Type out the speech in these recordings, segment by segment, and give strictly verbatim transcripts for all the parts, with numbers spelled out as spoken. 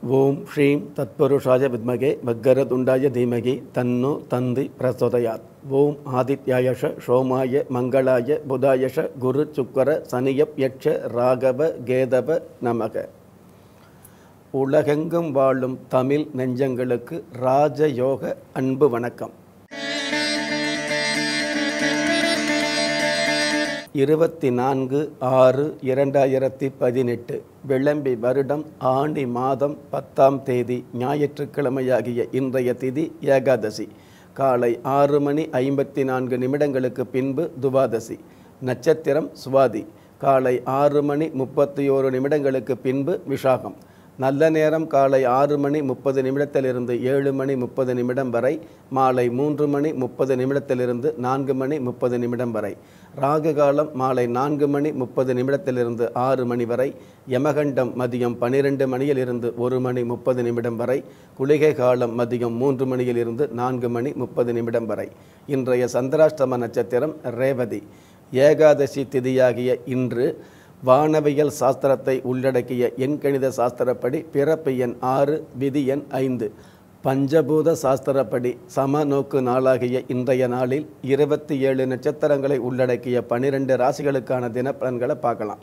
ஓம் ஸ்ரீம் தத்புருஷாய வித்மகே வக்கரதுண்டாய தீமகி தன்னோ தந்தி பிரசோதயாத். ஓம் ஆதித்யாயஷ சோமாய மங்களாய புதாயஷ குரு சுக்கர சனியப் யட்ச ராகவ கேதவ நமக. உலகெங்கும் வாழும் தமிழ் நெஞ்சங்களுக்கு ராஜயோக அன்பு வணக்கம். இருபத்தி நான்கு ஆறு இரண்டாயிரத்தி பதினெட்டு விளம்பி வருடம் ஆணி மாதம் பத்தாம் தேதி ஞாயிற்றுக்கிழமையாகிய இன்றைய திதி ஏகாதசி. காலை ஆறு மணி ஐம்பத்தி நான்கு நிமிடங்களுக்கு பின்பு துவாதசி. நட்சத்திரம் சுவாதி. காலை ஆறு மணி முப்பத்தி ஓரு நிமிடங்களுக்கு பின்பு விஷாகம். நல்ல நேரம் காலை ஆறு மணி முப்பது நிமிடத்திலிருந்து ஏழு மணி முப்பது நிமிடம் வரை. மாலை மூன்று மணி முப்பது நிமிடத்திலிருந்து நான்கு மணி முப்பது நிமிடம் வரை. ராகு காலம் மாலை நான்கு மணி முப்பது நிமிடத்திலிருந்து ஆறு மணி வரை. யமகண்டம் மதியம் பனிரெண்டு மணியிலிருந்து ஒரு மணி முப்பது நிமிடம் வரை. குளிகை காலம் மதியம் மூன்று மணியிலிருந்து நான்கு மணி முப்பது நிமிடம் வரை. இன்றைய சந்திராஷ்டம நட்சத்திரம் ரேவதி. ஏகாதசி திதியாகிய இன்று வானவியல் சாஸ்திரத்தை உள்ளடக்கிய எண்கணித சாஸ்திரப்படி பிறப்பு எண் ஆறு, விதி எண் ஐந்து. பஞ்சபூத சாஸ்திரப்படி சமநோக்கு நாளாகிய இன்றைய நாளில் இருபத்தி ஏழு நட்சத்திரங்களை உள்ளடக்கிய பனிரெண்டு ராசிகளுக்கான தினப்பலன்களை பார்க்கலாம்.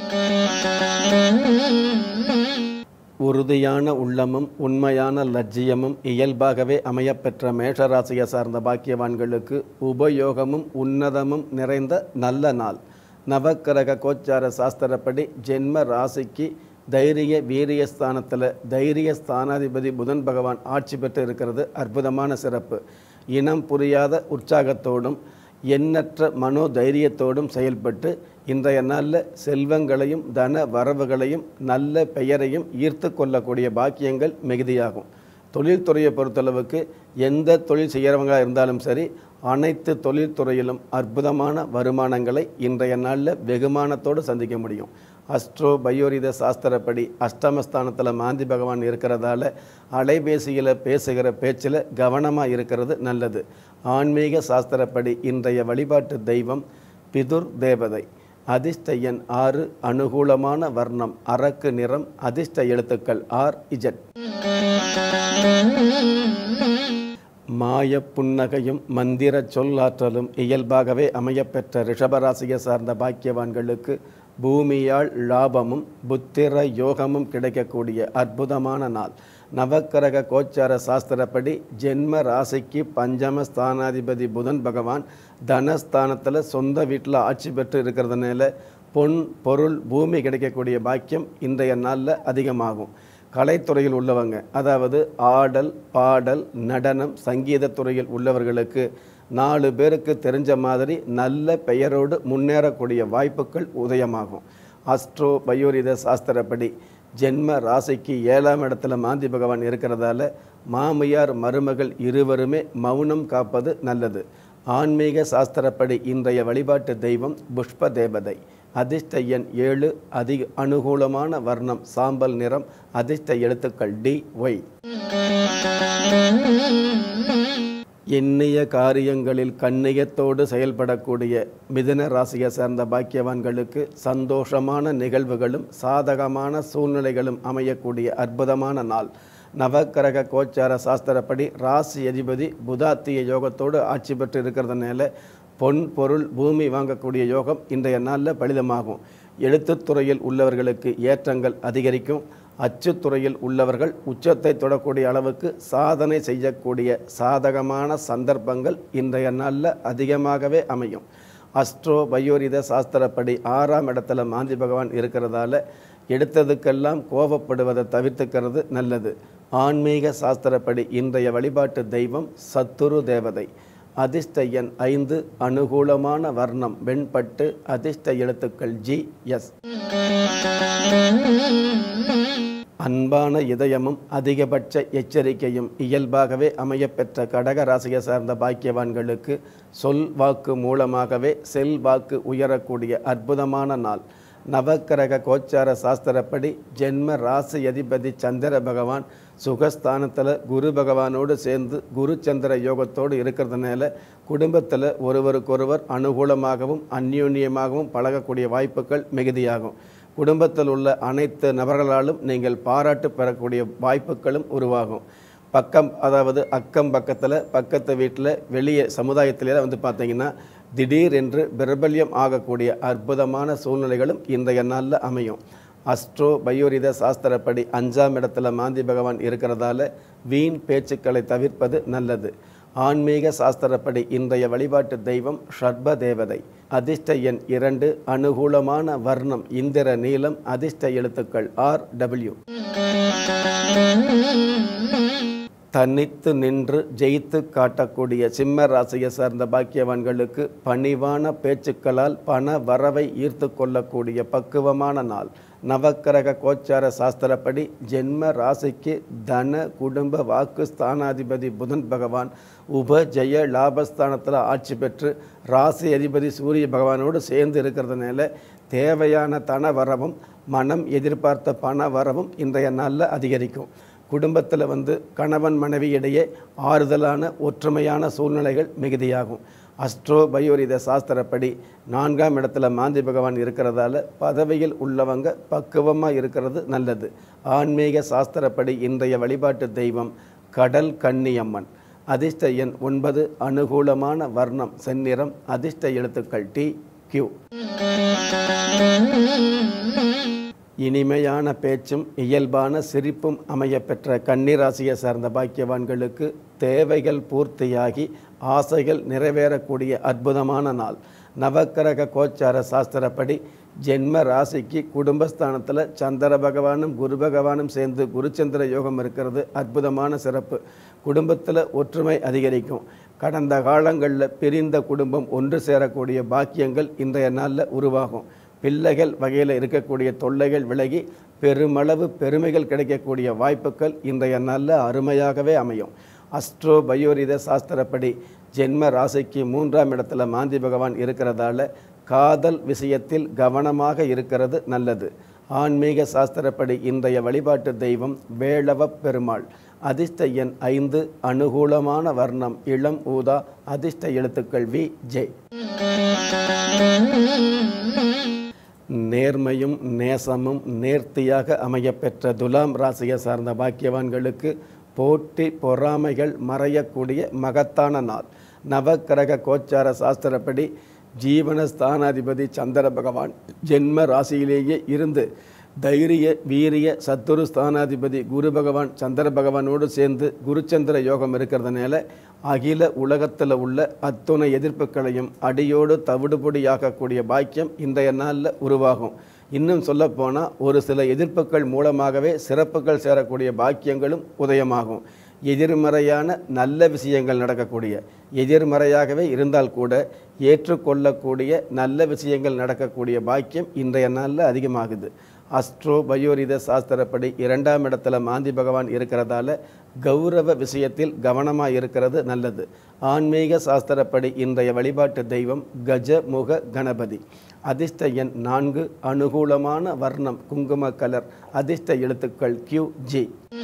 உறுதியான உள்ளமும் உண்மையான லட்சியமும் இயல்பாகவே அமையப்பெற்ற மேஷராசியை சார்ந்த பாக்கியவான்களுக்கு உபயோகமும் உன்னதமும் நிறைந்த நல்ல நாள். நவக்கிரக கோச்சார சாஸ்திரப்படி ஜென்ம ராசிக்கு தைரிய வீரியஸ்தானத்தில் தைரிய ஸ்தானாதிபதி புதன் பகவான் ஆட்சி பெற்று இருக்கிறது அற்புதமான சிறப்பு. இனம் புரியாத உற்சாகத்தோடும் எண்ணற்ற மனோதைரியத்தோடும் செயல்பட்டு இன்றைய நாளில் செல்வங்களையும் தன வரவுகளையும் நல்ல பெயரையும் ஈர்த்து கொள்ளக்கூடிய பாக்கியங்கள் மிகுதியாகும். தொழில்துறையை பொறுத்தளவுக்கு எந்த தொழில் செய்கிறவங்களாக இருந்தாலும் சரி, அனைத்து தொழில்துறையிலும் அற்புதமான வருமானங்களை இன்றைய நாளில் வெகுமானத்தோடு சந்திக்க முடியும். அஸ்ட்ரோ பயோரித சாஸ்திரப்படி அஷ்டமஸ்தானத்தில் மாந்தி பகவான் இருக்கிறதால அலைபேசியில் பேசுகிற பேச்சில் கவனமாக இருக்கிறது நல்லது. ஆன்மீக சாஸ்திரப்படி இன்றைய வழிபாட்டு தெய்வம் பிதுர் தேவதை. அதிர்ஷ்ட எண் ஆறு. அனுகூலமான வர்ணம் அரக்கு நிறம். அதிர்ஷ்ட எழுத்துக்கள் ஆர் இஜட். மாய புன்னகையும் மந்திர சொல்லாற்றலும் இயல்பாகவே அமையப்பெற்ற ரிஷபராசியை சார்ந்த பாக்கியவான்களுக்கு பூமியால் லாபமும் புத்திர யோகமும் கிடைக்கக்கூடிய அற்புதமான நாள். நவக்கிரக கோச்சார சாஸ்திரப்படி ஜென்ம ராசிக்கு பஞ்சம ஸ்தானாதிபதி புதன் பகவான் தனஸ்தானத்தில் சொந்த வீட்டில் ஆட்சி பெற்று இருக்கிறதுனால பொன் பொருள் பூமி கிடைக்கக்கூடிய பாக்கியம் இன்றைய நாளில் அதிகமாகும். கலைத்துறையில் உள்ளவங்க, அதாவது ஆடல் பாடல் நடனம் சங்கீதத்துறையில் உள்ளவர்களுக்கு நாலு பேருக்கு தெரிஞ்ச மாதிரி நல்ல பெயரோடு முன்னேறக்கூடிய வாய்ப்புகள் உதயமாகும். அஸ்ட்ரோ பயோரித சாஸ்திரப்படி ஜென்ம ராசிக்கு ஏழாம் இடத்துல மாந்தி பகவான் இருக்கிறதால மாமியார் மருமகள் இருவருமே மௌனம் காப்பது நல்லது. ஆன்மீக சாஸ்திரப்படி இன்றைய வழிபாட்டு தெய்வம் புஷ்ப தேவதை. அதிர்ஷ்ட எண் ஏழு. அதிக அனுகூலமான வர்ணம் சாம்பல் நிறம். அதிர்ஷ்ட எழுத்துக்கள் டி ஒய். எண்ணிய காரியங்களில் கண்ணியத்தோடு செயல்படக்கூடிய மிதுன ராசியை சேர்ந்த பாக்கியவான்களுக்கு சந்தோஷமான நிகழ்வுகளும் சாதகமான சூழ்நிலைகளும் அமையக்கூடிய அற்புதமான நாள். நவக்கிரக கோச்சார சாஸ்திரப்படி ராசி அதிபதி புதாத்திய யோகத்தோடு ஆட்சி பெற்று இருக்கிறதுனால பொன் பொருள் பூமி வாங்கக்கூடிய யோகம் இன்றைய நாளில் பலிதமாகும். எழுத்துத்துறையில் உள்ளவர்களுக்கு ஏற்றங்கள் அதிகரிக்கும். அச்சுத்துறையில் உள்ளவர்கள் உச்சத்தை தொடக்கூடிய அளவுக்கு சாதனை செய்யக்கூடிய சாதகமான சந்தர்ப்பங்கள் இன்றைய நாளில் அதிகமாகவே அமையும். அஸ்ட்ரோ பயோரித சாஸ்திரப்படி ஆறாம் இடத்துல மாந்தி பகவான் இருக்கிறதால எடுத்ததுக்கெல்லாம் கோபப்படுவதை தவிர்த்துக்கிறது நல்லது. ஆன்மீக சாஸ்திரப்படி இன்றைய வழிபாட்டு தெய்வம் சத்துரு தேவதை. அதிர்ஷ்ட எண் ஐந்து. அனுகூலமான வர்ணம் வெண்பட்டு. அதிர்ஷ்ட எழுத்துக்கள் ஜி எஸ். அன்பான இதயமும் அதிகபட்ச எச்சரிக்கையும் இயல்பாகவே அமையப்பெற்ற கடக ராசியை சார்ந்த பாக்கியவான்களுக்கு சொல் வாக்கு மூலமாகவே செல் வாக்கு உயரக்கூடிய அற்புதமான நாள். நவக்கிரக கோச்சார சாஸ்திரப்படி ஜென்ம ராசி அதிபதி சந்திர பகவான் சுகஸ்தானத்தில் குரு பகவானோடு சேர்ந்து குரு சந்திர யோகத்தோடு இருக்கிறதுனால குடும்பத்தில் ஒருவருக்கொருவர் அனுகூலமாகவும் அந்யோன்யமாகவும் பழகக்கூடிய வாய்ப்புகள் மிகுதியாகும். குடும்பத்தில் உள்ள அனைத்து நபர்களாலும் நீங்கள் பாராட்டு பெறக்கூடிய வாய்ப்புகளும் உருவாகும். பக்கம் அதாவது அக்கம் பக்கத்தில் பக்கத்து வீட்டில் வெளியே சமுதாயத்திலே வந்து பார்த்தீங்கன்னா திடீர் என்று பிரபல்யம் ஆகக்கூடிய அற்புதமான சூழ்நிலைகளும் இன்றைய நாளில் அமையும். அஸ்ட்ரோ பயோரித சாஸ்திரப்படி அஞ்சாம் இடத்துல மாந்தி பகவான் இருக்கிறதால வீண் பேச்சுக்களை தவிர்ப்பது நல்லது. ஆன்மீக சாஸ்திரப்படி இன்றைய வழிபாட்டு தெய்வம் ஷர்ப தேவதை. அதிர்ஷ்ட எண் இரண்டு. அனுகூலமான வர்ணம் இந்திர நீலம். அதிர்ஷ்ட எழுத்துக்கள் ஆர் டபிள்யூ. தனித்து நின்று ஜெயித்து காட்டக்கூடிய சிம்ம ராசியை சார்ந்த பாக்கியவான்களுக்கு பணிவான பேச்சுக்களால் பண வரவை ஈர்த்து கொள்ளக்கூடிய பக்குவமான நாள். நவக்கிரக கோச்சார சாஸ்திரப்படி ஜென்ம ராசிக்கு தன குடும்ப வாக்கு ஸ்தானாதிபதி புதன் பகவான் உப ஜெய லாபஸ்தானத்தில் ஆட்சி பெற்று ராசி அதிபதி சூரிய பகவானோடு சேர்ந்து இருக்கிறதுனால தேவையான தன வரவும் மனம் எதிர்பார்த்த பண வரவும் இன்றைய நாளில் அதிகரிக்கும். குடும்பத்தில் வந்து கணவன் மனைவி இடையே ஆறுதலான ஒற்றுமையான சூழ்நிலைகள் மிகுதியாகும். அஸ்ட்ரோ பயோரித சாஸ்திரப்படி நான்காம் இடத்துல மாந்தி பகவான் இருக்கிறதால பதவியில் உள்ளவங்க பக்குவமாக இருக்கிறது நல்லது. ஆன்மீக சாஸ்திரப்படி இன்றைய வழிபாட்டு தெய்வம் கடல் கன்னியம்மன். அதிர்ஷ்ட எண் ஒன்பது. அனுகூலமான வர்ணம் செந்நிறம். அதிர்ஷ்ட எழுத்துக்கள் டி கியூ. இனிமையான பேச்சும் இயல்பான சிரிப்பும் அமையப்பெற்ற கன்னிராசியை சார்ந்த பாக்கியவான்களுக்கு தேவைகள் பூர்த்தியாகி ஆசைகள் நிறைவேறக்கூடிய அற்புதமான நாள். நவக்கிரக கோச்சார சாஸ்திரப்படி ஜென்ம ராசிக்கு குடும்பஸ்தானத்தில் சந்திர பகவானும் குரு பகவானும் சேர்ந்து குருச்சந்திர யோகம் இருக்கிறது அற்புதமான சிறப்பு. குடும்பத்தில் ஒற்றுமை அதிகரிக்கும். கடந்த காலங்களில் பிரிந்த குடும்பம் ஒன்று சேரக்கூடிய பாக்கியங்கள் இன்றைய நாளில் உருவாகும். பிள்ளைகள் வகையில் இருக்கக்கூடிய தொல்லைகள் விலகி பெருமளவு பெருமைகள் கிடைக்கக்கூடிய வாய்ப்புகள் இன்றைய நாளில் அருமையாகவே அமையும். அஸ்ட்ரோ பயோரித சாஸ்திரப்படி ஜென்ம ராசிக்கு மூன்றாம் இடத்துல மாந்தி பகவான் இருக்கிறதால காதல் விஷயத்தில் கவனமாக இருக்கிறது நல்லது. ஆன்மீக சாஸ்திரப்படி இன்றைய வழிபாட்டு தெய்வம் வேளவ பெருமாள். அதிர்ஷ்ட எண் ஐந்து. அனுகூலமான வர்ணம் இளம் ஊதா. அதிர்ஷ்ட எழுத்துக்கள் வி ஜே. நேர்மையும் நேசமும் நேர்த்தியாக அமையப்பெற்ற துலாம் ராசியை சார்ந்த பாக்கியவான்களுக்கு போட்டி பொறாமைகள் மறையக்கூடிய மகத்தான நாள். நவக்கிரக கோச்சார சாஸ்திரப்படி ஜீவனஸ்தானாதிபதி சந்திர பகவான் ஜென்ம ராசியிலேயே இருந்து தைரிய வீரிய சத்துரு ஸ்தானாதிபதி குரு பகவான் சந்திர பகவானோடு சேர்ந்து குருச்சந்திர யோகம் இருக்கிறதுனால அகில உலகத்தில் உள்ள அத்துணை எதிர்ப்புகளையும் அடியோடு தவிடுபொடியாகக்கூடிய பாக்கியம் இன்றைய நாளில் உருவாகும். இன்னும் சொல்லப்போனால் ஒரு சில எதிர்ப்புகள் மூலமாகவே சிறப்புகள் சேரக்கூடிய பாக்கியங்களும் உதயமாகும். எதிர்மறையான நல்ல விஷயங்கள் நடக்கக்கூடிய எதிர்மறையாகவே இருந்தால் கூட ஏற்றுக்கொள்ளக்கூடிய நல்ல விஷயங்கள் நடக்கக்கூடிய பாக்கியம் இன்றைய நாளில் அதிகமாகுது. அஸ்ட்ரோ பயோரித சாஸ்திரப்படி இரண்டாம் இடத்துல மாந்தி பகவான் இருக்கிறதால கௌரவ விஷயத்தில் கவனமாக இருக்கிறது நல்லது. ஆன்மீக சாஸ்திரப்படி இன்றைய வழிபாட்டு தெய்வம் கஜமுக கணபதி. அதிர்ஷ்ட எண் நான்கு. அனுகூலமான வர்ணம் குங்கும கலர். அதிர்ஷ்ட எழுத்துக்கள் கியூ ஜி.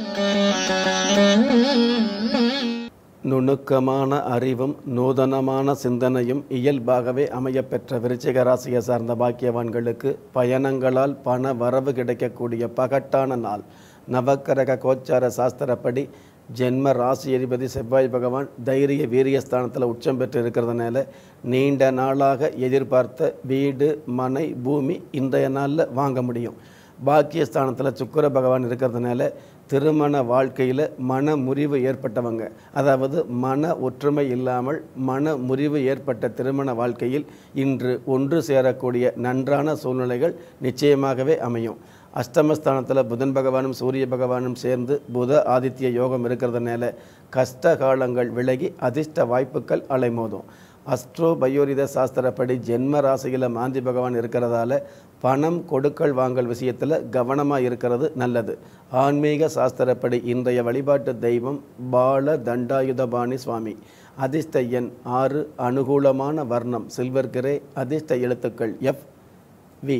நுணுக்கமான அறிவும் நூதனமான சிந்தனையும் இயல்பாகவே அமையப்பெற்ற விருச்சிக ராசியை சார்ந்த பாக்கியவான்களுக்கு பயணங்களால் பண வரவு கிடைக்கக்கூடிய பகட்டான நாள். நவக்கிரக கோச்சார சாஸ்திரப்படி ஜென்ம ராசி அதிபதி செவ்வாய் பகவான் தைரிய வீரியஸ்தானத்தில் உச்சம் பெற்று இருக்கிறதுனால நீண்ட நாளாக எதிர்பார்த்த வீடு மனை பூமி இன்றைய நாளில் வாங்க முடியும். பாக்கியஸ்தானத்தில் சுக்கிர பகவான் இருக்கிறதுனால திருமண வாழ்க்கையில் மன முறிவு ஏற்பட்டவங்க, அதாவது மன ஒற்றுமை இல்லாமல் மன முறிவு ஏற்பட்ட திருமண வாழ்க்கையில் இன்று ஒன்று சேரக்கூடிய நன்றான சூழ்நிலைகள் நிச்சயமாகவே அமையும். அஷ்டமஸ்தானத்தில் புதன் பகவானும் சூரிய பகவானும் சேர்ந்து புத ஆதித்ய யோகம் இருக்கிறதுனால கஷ்ட காலங்கள் விலகி அதிர்ஷ்ட வாய்ப்புகள் அலைமோதும். அஸ்ட்ரோ பயோரித சாஸ்திரப்படி ஜென்ம ராசியில் மாந்தி பகவான் இருக்கிறதால பணம் கொடுக்கல் வாங்கல் விஷயத்தில் கவனமாக இருக்கிறது நல்லது. ஆன்மீக சாஸ்திரப்படி இன்றைய வழிபாட்டு தெய்வம் பால தண்டாயுதபாணி சுவாமி. அதிர்ஷ்ட எண் ஆறு. அனுகூலமான வர்ணம் சில்வர் கிரே. அதிர்ஷ்ட எழுத்துக்கள் எஃப் வி.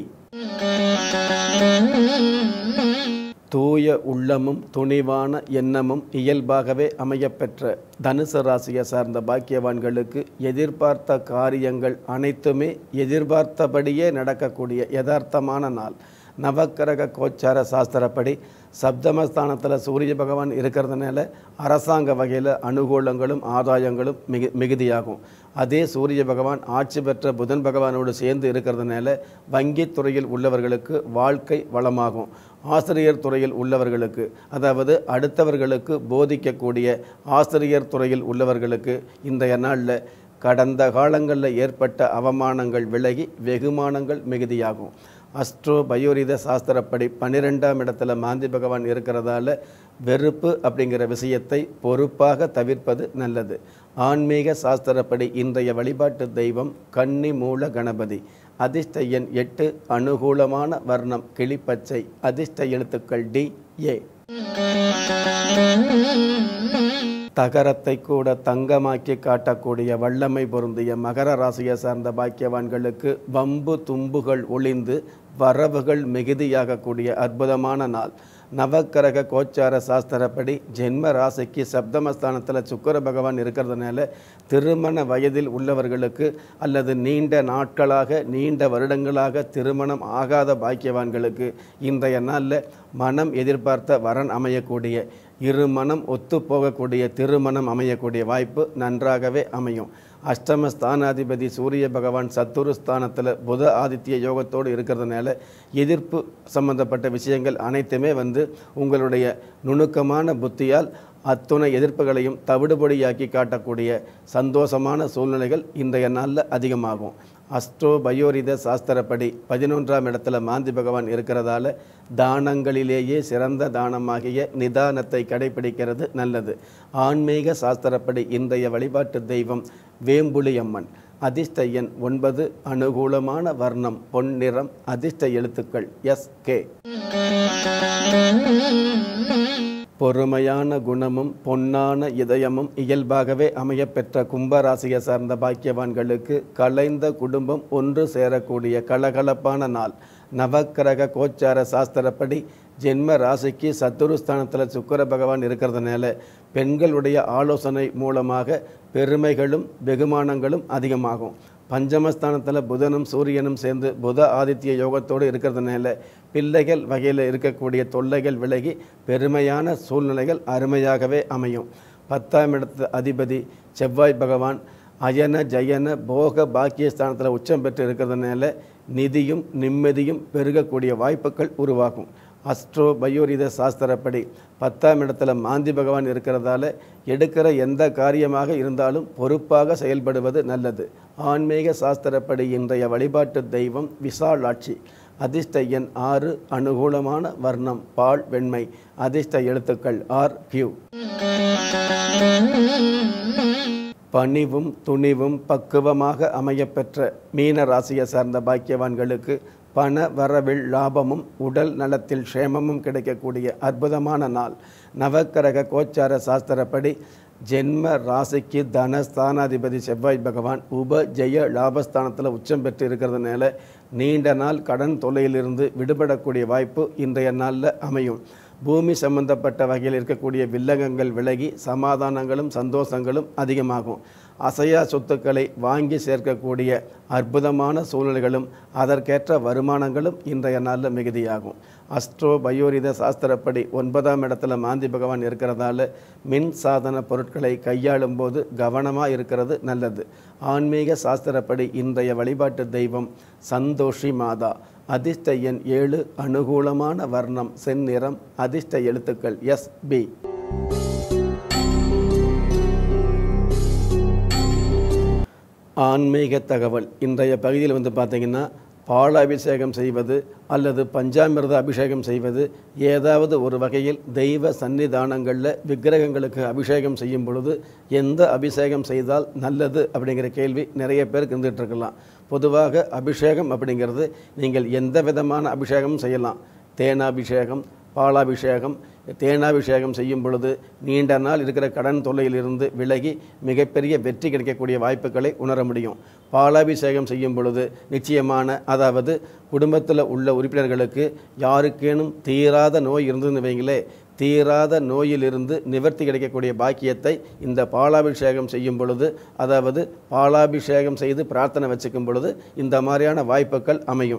தூய உள்ளமும் துணிவான எண்ணமும் இயல்பாகவே அமையப்பெற்ற தனுசு ராசியை சார்ந்த பாக்கியவான்களுக்கு எதிர்பார்த்த காரியங்கள் அனைத்துமே எதிர்பார்த்தபடியே நடக்கக்கூடிய யதார்த்தமான நாள். நவக்கிரக கோச்சார சாஸ்திரப்படி சப்தமஸ்தானத்தில் சூரிய பகவான் இருக்கிறதுனால அரசாங்க வகையில் அனுகூலங்களும் ஆதாயங்களும் மிகு மிகுதியாகும். அதே சூரிய பகவான் ஆட்சி பெற்ற புதன் பகவானோடு சேர்ந்து இருக்கிறதுனால வங்கித் துறையில் உள்ளவர்களுக்கு வாழ்க்கை வளமாகும். ஆசிரியர் துறையில் உள்ளவர்களுக்கு, அதாவது அடுத்தவர்களுக்கு போதிக்கக்கூடிய ஆசிரியர் துறையில் உள்ளவர்களுக்கு இன்றைய நாளில் கடந்த காலங்களில் ஏற்பட்ட அவமானங்கள் விலகி வெகுமானங்கள் மிகுதியாகும். அஸ்ட்ரோ பயோரித சாஸ்திரப்படி பன்னிரெண்டாம் இடத்துல மாந்தி பகவான் இருக்கிறதால வெறுப்பு அப்படிங்கிற விஷயத்தை பொறுப்பாக தவிர்ப்பது நல்லது. ஆன்மீக சாஸ்திரப்படி இன்றைய வழிபாட்டு தெய்வம் கன்னி மூல கணபதி. அதிர்ஷ்ட எண் எட்டு. அனுகூலமான வர்ணம் கிளிப்பச்சை. அதிர்ஷ்ட எழுத்துக்கள் டி ஏ. தகரத்தை கூட தங்கமாக்கி காட்டக்கூடிய வல்லமை பொருந்திய மகர ராசியை சார்ந்த பாக்கியவான்களுக்கு வம்பு தும்புகள் ஒளிந்து வரவுகள் மிகுதியாகக்கூடிய அற்புதமான நாள். நவக்கிரக கோச்சார சாஸ்திரப்படி ஜென்ம ராசிக்கு சப்தமஸ்தானத்தில் சுக்கிர பகவான் இருக்கிறதுனால திருமண வயதில் உள்ளவர்களுக்கு அல்லது நீண்ட நாட்களாக நீண்ட வருடங்களாக திருமணம் ஆகாத பாக்கியவான்களுக்கு இன்றைய நாளில் மனம் எதிர்பார்த்த வரன் அமையக்கூடிய, இரு மனம் ஒத்து போகக்கூடிய திருமணம் அமையக்கூடிய வாய்ப்பு நன்றாகவே அமையும். அஷ்டமஸ்தானாதிபதி சூரிய பகவான் சத்துருஸ்தானத்தில் புத ஆதித்ய யோகத்தோடு இருக்கிறதுனால எதிர்ப்பு சம்பந்தப்பட்ட விஷயங்கள் அனைத்துமே வந்து உங்களுடைய நுணுக்கமான புத்தியால் அத்துணை எதிர்ப்புகளையும் தவிடுபொடியாக்கி காட்டக்கூடிய சந்தோஷமான சூழ்நிலைகள் இன்றைய நாளில் அதிகமாகும். அஸ்ட்ரோ பயோரித சாஸ்திரப்படி பதினொன்றாம் இடத்துல மாந்தி பகவான் இருக்கிறதால தானங்களிலேயே சிறந்த தானமாகிய நிதானத்தை கடைபிடிக்கிறது நல்லது. ஆன்மீக சாஸ்திரப்படி இன்றைய வழிபாட்டு தெய்வம் வேம்புலியம்மன். அதிர்ஷ்ட எண் ஒன்பது. அனுகூலமான வர்ணம் பொன்னிறம். அதிர்ஷ்ட எழுத்துக்கள் எஸ் கே. பொறுமையான குணமும் பொன்னான இதயமும் இயல்பாகவே அமையப்பெற்ற கும்பராசியை சார்ந்த பாக்கியவான்களுக்கு கலைந்த குடும்பம் ஒன்று சேரக்கூடிய கலகலப்பான நாள். நவக்கிரக கோச்சார சாஸ்திரப்படி ஜென்ம ராசிக்கு சத்துருஸ்தானத்தில் சுக்கிர பகவான் இருக்கிறதுனால பெண்களுடைய ஆலோசனை மூலமாக பெருமைகளும் வெகுமானங்களும் அதிகமாகும். பஞ்சமஸ்தானத்தில் புதனும் சூரியனும் சேர்ந்து புத ஆதித்ய யோகத்தோடு இருக்கிறதுனால பிள்ளைகள் வகையில் இருக்கக்கூடிய தொல்லைகள் விலகி பெருமையான சூழ்நிலைகள் அருமையாகவே அமையும். பத்தாம் இடத்து அதிபதி செவ்வாய் பகவான் அயன ஜயன போக பாக்கியஸ்தானத்தில் உச்சம் பெற்று இருக்கிறதுனால நிதியும் நிம்மதியும் பெருகக்கூடிய வாய்ப்புகள் உருவாகும். அஸ்ட்ரோ பயோரித சாஸ்திரப்படி பத்தாம் இடத்துல மாந்தி பகவான் இருக்கிறதால எடுக்கிற எந்த காரியமாக இருந்தாலும் பொறுப்பாக செயல்படுவது நல்லது. ஆன்மீக சாஸ்திரப்படி இன்றைய வழிபாட்டு தெய்வம் விசாலாட்சி. அதிர்ஷ்ட எண் ஆறு. அனுகூலமான வர்ணம் பால் வெண்மை. அதிர்ஷ்ட எழுத்துக்கள் ஆர் கியூ. பணிவும் துணிவும் பக்குவமாக அமையப்பெற்ற மீன ராசியை சார்ந்த பாக்கியவான்களுக்கு பண வரவில் லாபமும் உடல் நலத்தில் க்ஷேமமும் கிடைக்கக்கூடிய அற்புதமான நாள். நவக்கிரக கோச்சார சாஸ்திரப்படி ஜென்ம ராசிக்கு தனஸ்தானாதிபதி செவ்வாய் பகவான் உப ஜெய லாபஸ்தானத்தில் உச்சம் பெற்று இருக்கிறதுனால நீண்ட நாள் கடன் தொல்லையிலிருந்து விடுபடக்கூடிய வாய்ப்பு இன்றைய நாளில் அமையும். பூமி சம்பந்தப்பட்ட வகையில் இருக்கக்கூடிய வில்லங்கங்கள் விலகி சமாதானங்களும் சந்தோஷங்களும் அதிகமாகும். அசையா சொத்துக்களை வாங்கி சேர்க்கக்கூடிய அற்புதமான சூழ்நிலைகளும் அதற்கேற்ற வருமானங்களும் இன்றைய நாளில் மிகுதியாகும். அஸ்ட்ரோ பயோரித சாஸ்திரப்படி ஒன்பதாம் இடத்துல மாந்தி பகவான் இருக்கிறதால மின் சாதன பொருட்களை கையாளும் போது கவனமாக இருக்கிறது நல்லது. ஆன்மீக சாஸ்திரப்படி இன்றைய வழிபாட்டு தெய்வம் சந்தோஷி மாதா. அதிர்ஷ்ட எண் ஏழு. அனுகூலமான வர்ணம் செந்நிறம். அதிர்ஷ்ட எழுத்துக்கள் எஸ் பி. ஆன்மீக தகவல் இன்றைய பகுதியில் வந்து பார்த்திங்கன்னா பால் அபிஷேகம் செய்வது அல்லது பஞ்சாமிர்த அபிஷேகம் செய்வது, ஏதாவது ஒரு வகையில் தெய்வ சன்னிதானங்களில் விக்கிரகங்களுக்கு அபிஷேகம் செய்யும் பொழுது எந்த அபிஷேகம் செய்தால் நல்லது அப்படிங்கிற கேள்வி நிறைய பேருக்கு இருந்துகிட்ருக்கலாம். பொதுவாக அபிஷேகம் அப்படிங்கிறது நீங்கள் எந்த விதமான அபிஷேகமும் செய்யலாம். தேனாபிஷேகம், பாலாபிஷேகம். தேனாபிஷேகம் செய்யும் பொழுது நீண்ட நாள் இருக்கிற கடன் தொல்லையிலிருந்து விலகி மிகப்பெரிய வெற்றி கிடைக்கக்கூடிய வாய்ப்புகளை உணர முடியும். பாலாபிஷேகம் செய்யும் பொழுது நிச்சயமான, அதாவது குடும்பத்தில் உள்ள உறுப்பினர்களுக்கு யாருக்கேனும் தீராத நோய் இருந்ததுன்னு வைங்களே, தீராத நோயிலிருந்து நிவர்த்தி கிடைக்கக்கூடிய பாக்கியத்தை இந்த பாலாபிஷேகம் செய்யும் பொழுது, அதாவது பாலாபிஷேகம் செய்து பிரார்த்தனை வச்சுக்கும் பொழுது இந்த மாதிரியான வாய்ப்புகள் அமையும்.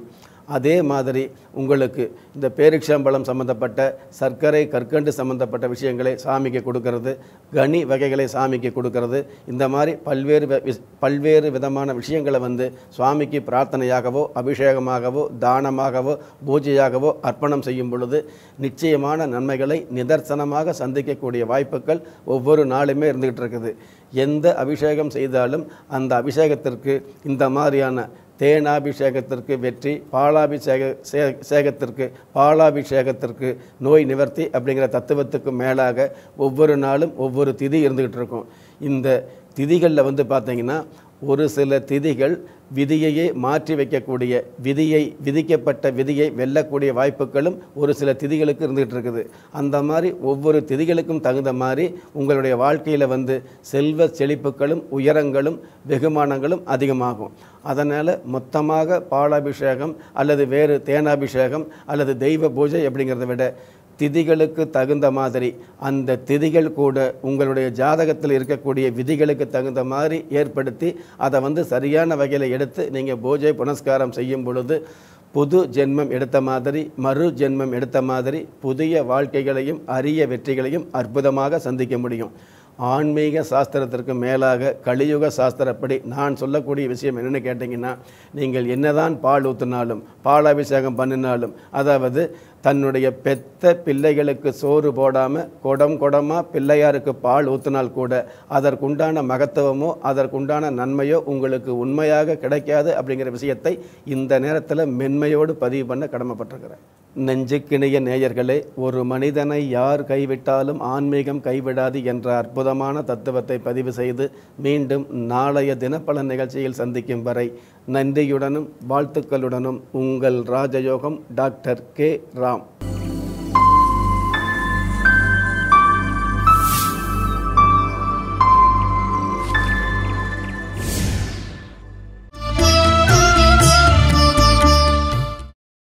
அதே மாதிரி உங்களுக்கு இந்த பேரிச்சம்பழம் சம்மந்தப்பட்ட சர்க்கரை கற்கண்டு சம்மந்தப்பட்ட விஷயங்களை சாமிக்கு கொடுக்கறது, கனி வகைகளை சாமிக்கு கொடுக்கறது, இந்த மாதிரி பல்வேறு பல்வேறு விதமான விஷயங்களை வந்து சுவாமிக்கு பிரார்த்தனையாகவோ அபிஷேகமாகவோ தானமாகவோ பூஜையாகவோ அர்ப்பணம் செய்யும் பொழுது நிச்சயமான நன்மைகளை நிதர்சனமாக சந்திக்கக்கூடிய வாய்ப்புகள் ஒவ்வொரு நாளுமே இருந்துகிட்டு இருக்குது. எந்த அபிஷேகம் செய்தாலும் அந்த அபிஷேகத்திற்கு இந்த மாதிரியான தேனாபிஷேகத்திற்கு வெற்றி, பாலாபிஷேக சேகத்திற்கு பாலாபிஷேகத்திற்கு நோய் நிவர்த்தி அப்படிங்கிற தத்துவத்துக்கு மேலாக ஒவ்வொரு நாளும் ஒவ்வொரு திதி இருந்துக்கிட்டு இருக்கும். இந்த திதிகளில் வந்து பார்த்திங்கன்னா ஒரு சில திதிகள் விதியையே மாற்றி வைக்கக்கூடிய, விதியை விதிக்கப்பட்ட விதியை வெல்லக்கூடிய வாய்ப்புகளும் ஒரு சில திதிகளுக்கு இருந்துகிட்டு இருக்குது. அந்த மாதிரி ஒவ்வொரு திதிகளுக்கும் தகுந்த மாதிரி உங்களுடைய வாழ்க்கையில் வந்து செல்வ செழிப்புகளும் உயரங்களும் வெகுமானங்களும் அதிகமாகும். அதனால் மொத்தமாக பாலாபிஷேகம் அல்லது வேறு தேனாபிஷேகம் அல்லது தெய்வ பூஜை அப்படிங்கிறத விட திதிகளுக்கு தகுந்த மாதிரி அந்த திதிகள் கூட உங்களுடைய ஜாதகத்தில் இருக்கக்கூடிய விதிகளுக்கு தகுந்த மாதிரி ஏற்படுத்தி அதை வந்து சரியான வகையில் எடுத்து நீங்கள் பூஜை புனஸ்காரம் செய்யும் பொழுது புது ஜென்மம் எடுத்த மாதிரி மறு ஜென்மம் எடுத்த மாதிரி புதிய வாழ்க்கைகளையும் அரிய வெற்றிகளையும் அற்புதமாக சந்திக்க முடியும். ஆன்மீக சாஸ்திரத்திற்கு மேலாக கலியுக சாஸ்திரப்படி நான் சொல்லக்கூடிய விஷயம் என்னென்னு கேட்டிங்கன்னா, நீங்கள் என்னதான் பால் ஊற்றினாலும் பாலாபிஷேகம் பண்ணினாலும், அதாவது தன்னுடைய பெத்த பிள்ளைகளுக்கு சோறு போடாமல் குடம் குடமாக பிள்ளையாருக்கு பால் ஊற்றினால் கூட அதற்குண்டான மகத்துவமோ அதற்குண்டான நன்மையோ உங்களுக்கு உண்மையாக கிடைக்காது அப்படிங்கிற விஷயத்தை இந்த நேரத்தில் மென்மையோடு பதிவு பண்ண கடமைப்பட்டிருக்கிறேன். நெஞ்சுக்கிணைய நேயர்களே, ஒரு மனிதனை யார் கைவிட்டாலும் ஆன்மீகம் கைவிடாது என்ற அற்புதமான தத்துவத்தை பதிவு செய்து மீண்டும் நாளைய தினப்பலன் நிகழ்ச்சியில் சந்திக்கும் வரை நன்றியுடனும் வாழ்த்துக்களுடனும் உங்கள் ராஜயோகம் டாக்டர் கே ராம்.